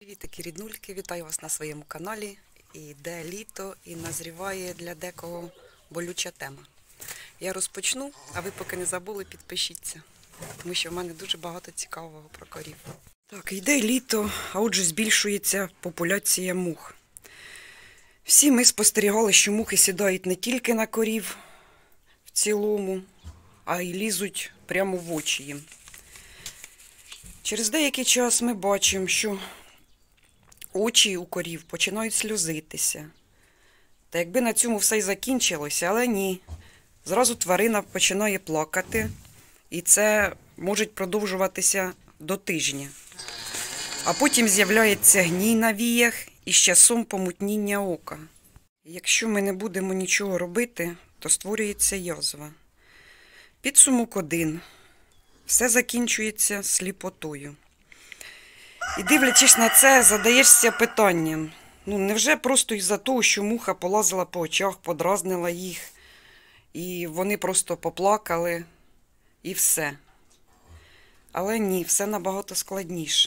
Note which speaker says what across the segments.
Speaker 1: Привітики, ріднульки, вітаю вас на своєму каналі. Іде літо і назріває для декого болюча тема. Я розпочну, а ви поки не забули, підпишіться, тому що в мене дуже багато цікавого про корів. Так, йде літо, а отже збільшується популяція мух. Всі ми спостерігали, що мухи сідають не тільки на корів в цілому, а й лізуть прямо в очі їм. Через деякий час ми бачимо, що очі у корів починають сльозитися. Та якби на цьому все й закінчилося, але ні. Зразу тварина починає плакати, і це може продовжуватися до тижня. А потім з'являється гній на віях і з часом помутніння ока. Якщо ми не будемо нічого робити, то створюється язва. Підсумок 1. Все закінчується сліпотою. І дивлячись на це, задаєшся питанням. Невже просто із-за того, що муха полазила по очах, подразнила їх, і вони просто поплакали, і все. Але ні, все набагато складніше.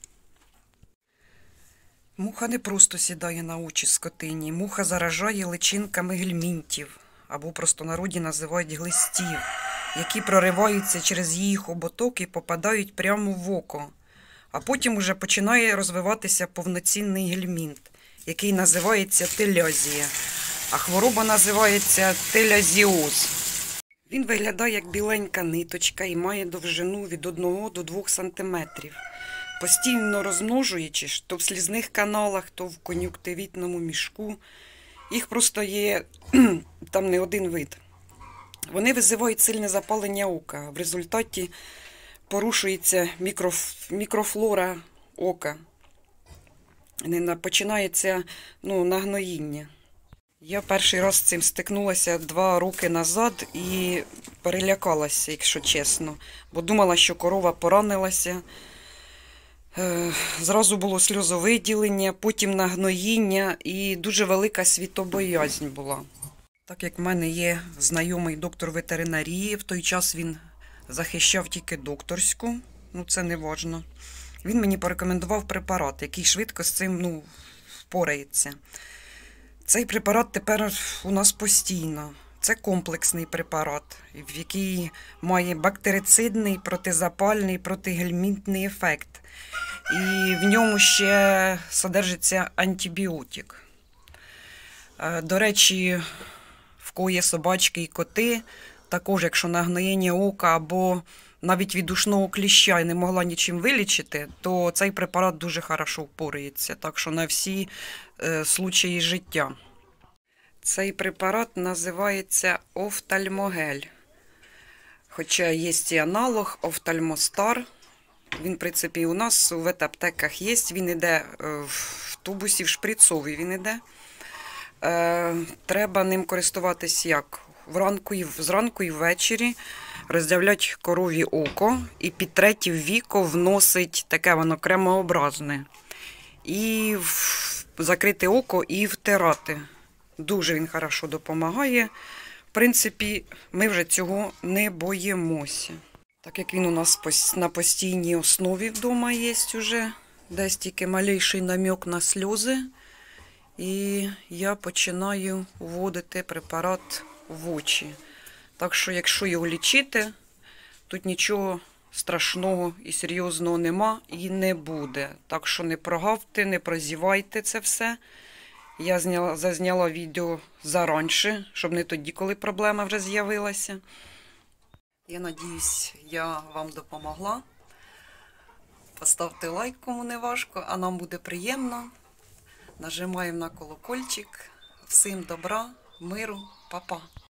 Speaker 1: Муха не просто сідає на очі скотині, муха заражає личинками гельмінтів, або в простонароді називають глистів, які прориваються через її хоботок і попадають прямо в око. А потім уже починає розвиватися повноцінний гельмінт, який називається телязія, а хвороба називається телязіоз. Він виглядає як біленька ниточка і має довжину від 1 до 2 см. Постійно розмножуючись, то в слізних каналах, то в кон'юнктивітному мішку. Їх просто є там не один вид. Вони визивають сильне запалення ока. В результаті порушується мікрофлора ока. Починається нагноїння. Я перший раз з цим стикнулася 2 роки назад і перелякалася, якщо чесно. Бо думала, що корова поранилася. Зразу було сльозовиділення, потім нагноїння і дуже велика світобоязнь була. Так як в мене є знайомий доктор ветеринарії, в той час він захищав тільки докторську, це не важливо. Він мені порекомендував препарат, який швидко з цим впорається. Цей препарат тепер у нас постійно. Це комплексний препарат, в який має бактерицидний, протизапальний, протигельмінтний ефект. І в ньому ще содержиться антибіотик. До речі, в кого є собачки і коти, також, якщо нагноєння ока або навіть від ушного кліща і не могла нічим вилічити, то цей препарат дуже хорошо впорається. Так що на всі случаї життя. Цей препарат називається офтальмогель. Хоча є і аналог офтальмостар. Він, в принципі, у нас у ветаптеках є. Він йде в тубусі, в шприцовий він йде. Треба ним користуватись як? Зранку і ввечері роздявляти корові око і під 3-е віко вносить таке воно кремообразне. І закрити око і втирати. Дуже він хорошо допомагає. В принципі, ми вже цього не боїмося. Так як він у нас на постійній основі вдома є вже, десь тільки малейший намек на сльози. І я починаю вводити препарат в очі. Так що, якщо його лічити, тут нічого страшного і серйозного нема і не буде. Так що не прогавте, не прозівайте це все. Я зазняла відео заранше, щоб не тоді, коли проблема вже з'явилася. Я надіюсь, я вам допомогла. Поставте лайк, кому не важко, а нам буде приємно. Нажимаємо на колокольчик. Всім добра, миру, па-па.